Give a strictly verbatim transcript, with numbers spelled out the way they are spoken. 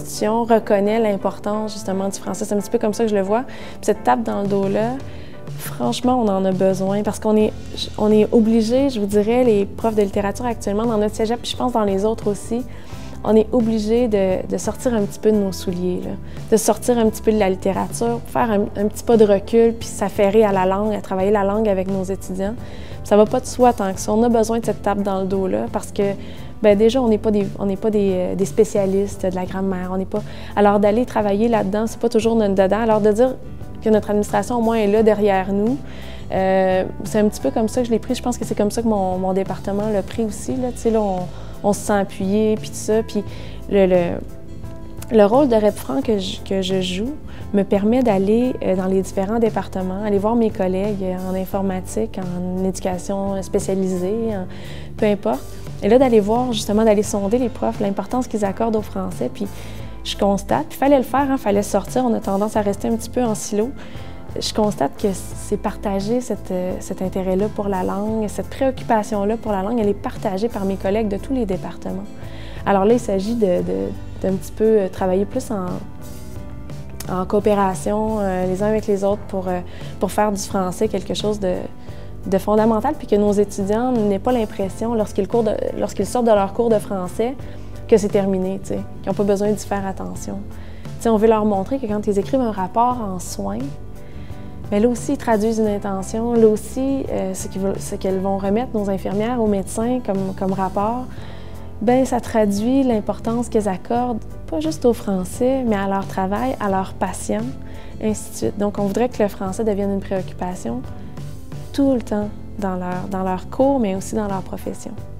l'institution reconnaît l'importance justement du français. C'est un petit peu comme ça que je le vois. Puis cette tape dans le dos-là, franchement, on en a besoin parce qu'on est, on est obligé, je vous dirais, les profs de littérature actuellement dans notre cégep, puis je pense dans les autres aussi, on est obligé de, de sortir un petit peu de nos souliers, là, de sortir un petit peu de la littérature, faire un, un petit pas de recul, puis s'affairer à la langue, à travailler la langue avec nos étudiants. Ça va pas de soi tant que ça. On a besoin de cette tape dans le dos-là parce que, bien déjà, on n'est pas, des, on n'est pas des, des spécialistes de la grammaire. On n'est pas... Alors d'aller travailler là-dedans, c'est pas toujours notre dedans. Alors de dire que notre administration, au moins, est là derrière nous, euh, c'est un petit peu comme ça que je l'ai pris. Je pense que c'est comme ça que mon, mon département l'a pris aussi, là. Tu sais, là, on, on se sent appuyé, puis tout ça. Puis le, le, le rôle de REPFRAN que je, que je joue me permet d'aller dans les différents départements, aller voir mes collègues en informatique, en éducation spécialisée, en, peu importe. Et là, d'aller voir, justement, d'aller sonder les profs, l'importance qu'ils accordent au français. Puis je constate, puis il fallait le faire, il hein, fallait sortir, on a tendance à rester un petit peu en silo. Je constate que c'est partagé, cette, cet intérêt-là pour la langue, cette préoccupation-là pour la langue, elle est partagée par mes collègues de tous les départements. Alors là, il s'agit de, de, d'un petit peu travailler plus en, en coopération euh, les uns avec les autres pour, euh, pour faire du français quelque chose de, de fondamental, puis que nos étudiants n'aient pas l'impression, lorsqu'ils, de, lorsqu'ils sortent de leur cours de français, que c'est terminé, qu'ils n'ont pas besoin d'y faire attention. T'sais, on veut leur montrer que quand ils écrivent un rapport en soins, mais là aussi, ils traduisent une intention. Là aussi, euh, ce, qu'ils veulent, ce qu'elles vont remettre, nos infirmières, aux médecins comme, comme rapport, bien, ça traduit l'importance qu'elles accordent, pas juste au français, mais à leur travail, à leurs patients, ainsi de suite. Donc, on voudrait que le français devienne une préoccupation tout le temps dans leur, dans leur cours, mais aussi dans leur profession.